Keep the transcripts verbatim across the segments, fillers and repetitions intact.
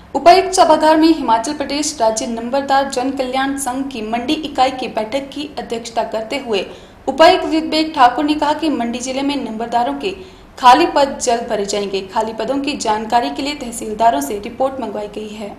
उपायुक्त सभागार में हिमाचल प्रदेश राज्य नंबरदार जन कल्याण संघ की मंडी इकाई की बैठक की अध्यक्षता करते हुए उपायुक्त विवेक ठाकुर ने कहा कि मंडी जिले में नंबरदारों के खाली पद जल्द भरे जाएंगे। खाली पदों की जानकारी के लिए तहसीलदारों से रिपोर्ट मंगवाई गई है।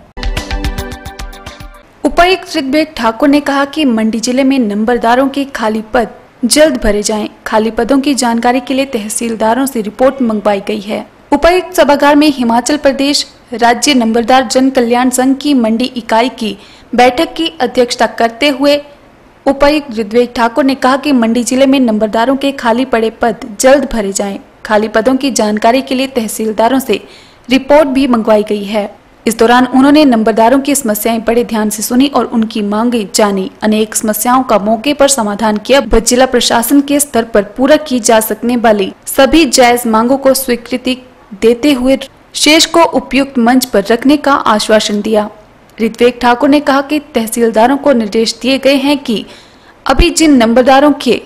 उपायुक्त विवेक ठाकुर ने कहा कि मंडी जिले में नंबरदारों के खाली पद जल्द भरे जाएं। खाली पदों की जानकारी के लिए तहसीलदारों से रिपोर्ट मंगवाई गई है। उपायुक्त सभागार में हिमाचल प्रदेश राज्य नंबरदार जन कल्याण संघ की मंडी इकाई की बैठक की अध्यक्षता करते हुए उपायुक्त विवेक ठाकुर ने कहा कि मंडी जिले में नंबरदारों के खाली पड़े पद जल्द भरे जाएं। खाली पदों की जानकारी के लिए तहसीलदारों से रिपोर्ट भी मंगवाई गई है। इस दौरान उन्होंने नंबरदारों की समस्याएं बड़े ध्यान से सुनी और उनकी मांगें जानी। अनेक समस्याओं का मौके पर समाधान किया। जिला प्रशासन के स्तर पर पूरा की जा सकने वाली सभी जायज मांगों को स्वीकृति देते हुए शेष को उपयुक्त मंच पर रखने का आश्वासन दिया। विवेक ठाकुर ने कहा कि तहसीलदारों को निर्देश दिए गए हैं कि अभी जिन नंबरदारों के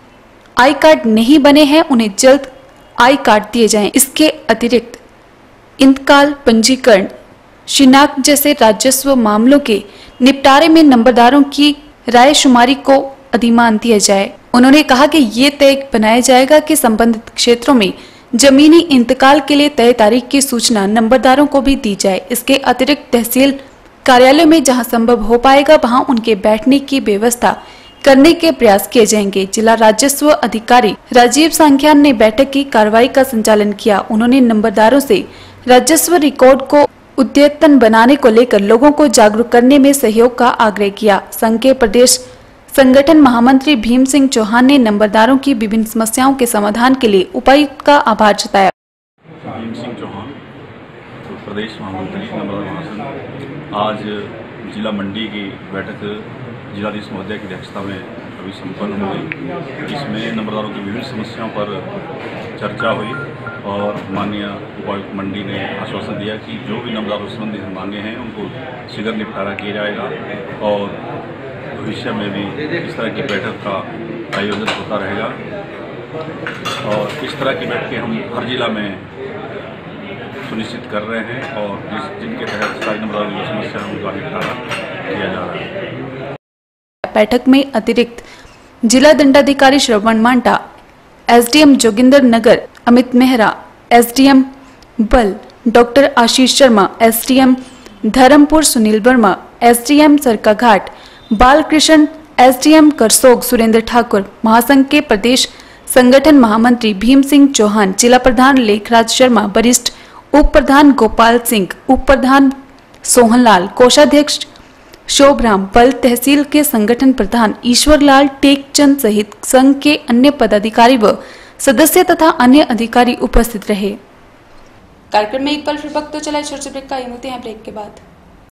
आई कार्ड नहीं बने हैं उन्हें जल्द आई कार्ड दिए जाएं। इसके अतिरिक्त इंतकाल, पंजीकरण, शिनाख्त जैसे राजस्व मामलों के निपटारे में नंबरदारों की रायशुमारी को अधिमान दिया जाए। उन्होंने कहा कि ये तय बनाया जाएगा कि संबंधित क्षेत्रों में जमीनी इंतकाल के लिए तय तारीख की सूचना नंबरदारों को भी दी जाए। इसके अतिरिक्त तहसील कार्यालय में जहां संभव हो पाएगा वहां उनके बैठने की व्यवस्था करने के प्रयास किए जाएंगे। जिला राजस्व अधिकारी राजीव सांख्यान ने बैठक की कार्रवाई का संचालन किया। उन्होंने नंबरदारों से राजस्व रिकॉर्ड को अद्यतन बनाने को लेकर लोगों को जागरूक करने में सहयोग का आग्रह किया। संघ के प्रदेश संगठन महामंत्री भीम सिंह चौहान ने नंबरदारों की विभिन्न समस्याओं के समाधान के लिए उपायुक्त का आभार जताया। भीम सिंह चौहान, प्रदेश महामंत्री नंबरदार महासंघ, आज जिला मंडी की बैठक जिलाधीश महोदय की अध्यक्षता में अभी संपन्न हो गई। इसमें नंबरदारों की विभिन्न समस्याओं पर चर्चा हुई और माननीय उपायुक्त मंडी ने आश्वासन दिया कि जो भी नंबरदारों संबंधी मांगे हैं उनको शीघ्र निपटारा किया जाएगा और भविष्य में भी इस तरह की बैठक का आयोजन होता रहेगा। और इस तरह की बैठकें हम हर जिला में सुनिश्चित कर रहे हैं और जिस जिनके तहत सारी नंबरदारों की समस्या उनका निपटारा किया जा रहा है। बैठक में अतिरिक्त जिला दंडाधिकारी Shravan Manta, SDM Joginder Nagar Amit Mehra, SDM Balh doctor Ashish Sharma, SDM Dharampur Sunil Verma, SDM Sarkaghat Balkrishna, SDM Karsog Surender Thakur, महासंघ के प्रदेश संगठन महामंत्री भीम सिंह चौहान, जिला प्रधान लेखराज शर्मा, वरिष्ठ उप प्रधान गोपाल सिंह, उप प्रधान सोहनलाल, कोषाध्यक्ष शोभराम, बल तहसील के संगठन प्रधान ईश्वरलाल टेकचंद सहित संघ के अन्य पदाधिकारी व सदस्य तथा अन्य अधिकारी उपस्थित रहे। कार्यक्रम में एक पल फिर वक्त तो चला छोटे ब्रेक का, मिलते हैं ब्रेक के बाद।